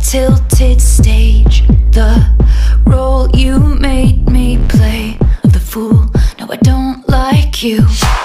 tilted stage, the role you made me play of the fool. No, I don't like you.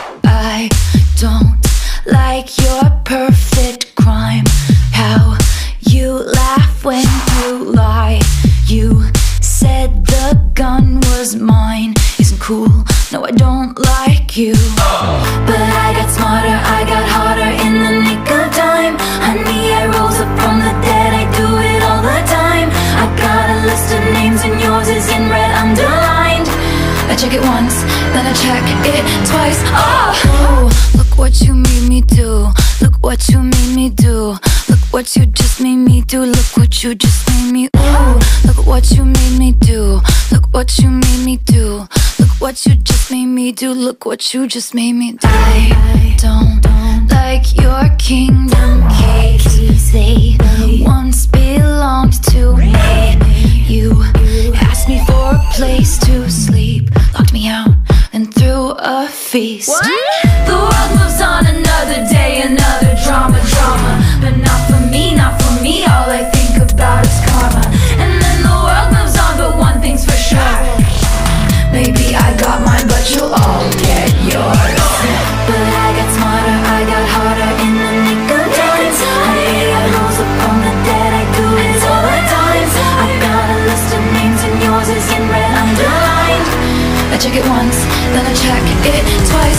I don't like your perfect crime, how you laugh when you lie. You said the gun was mine. Isn't cool. No, I don't like you. But I got smarter, I got harder in the nick of time. Honey, I rose up from the dead, I do it all the time. I got a list of names and yours is in red underlined. I check it once, then I check it twice. Oh, look what you made me do. Look what you made me do. Look what you just made me do. Look what you just made me. Ooh, look what you made me do. Look what you made me do. Look what you just made me do. Look what you just made me do. I don't like your kingdom keys. They once belonged to me. You asked me for a place to sleep, locked me out and threw a feast. What? The world moves on, another day, another drama. But not for me, not for me. All I think about is karma. And then the world moves on, but one thing's for sure, maybe I got mine, but you'll all get yours. But I got smarter, I got harder in the nick of time. I rose up from the dead, I do it all the time. I got a list of names and yours is in red underlined. I check it once, then I check it twice.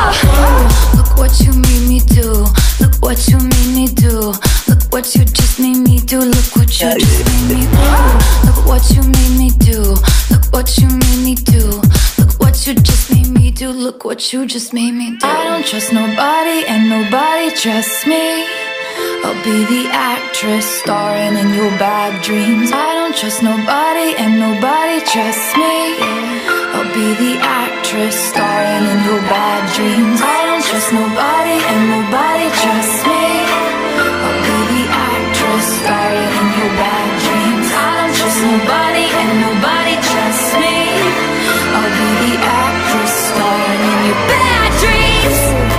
Oh, look what you made me do. Look what you made me do. Look what you just made me do. Look what you just made me do. Look what you made me do. Look what you made me do. Look what you just made me do. Look what you just made me do. I don't trust nobody and nobody trusts me. I'll be the actress starring in your bad dreams. I don't trust nobody and nobody trusts me. I'll be the actress starring in your bad dreams. I don't trust nobody and nobody trusts me. I'll be the actress starring in your bad dreams. I don't trust nobody and nobody trusts me. I'll be the actress starring in your bad dreams.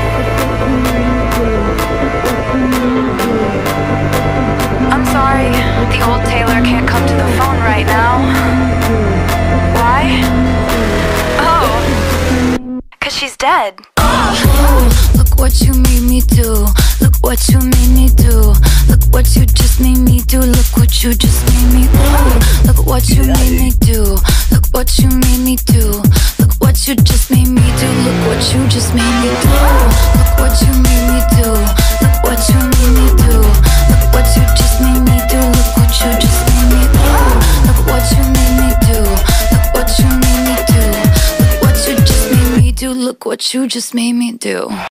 I'm sorry, the old Taylor can't come to the phone right now. Why? Oh, 'cause she's dead. Look what you made me do. Look what you made me do. Look what you just made me do. Look what you just made me do. Look what you made me do. Look what you made me do. Look what you just made me do. Look what you just made me do. Look what you made me do. Look what you made me do. Look what you just made me do. Look what you just made me do. Look what you made me do. Look what you made me do. Look what you just made me do. Look what you just made me do.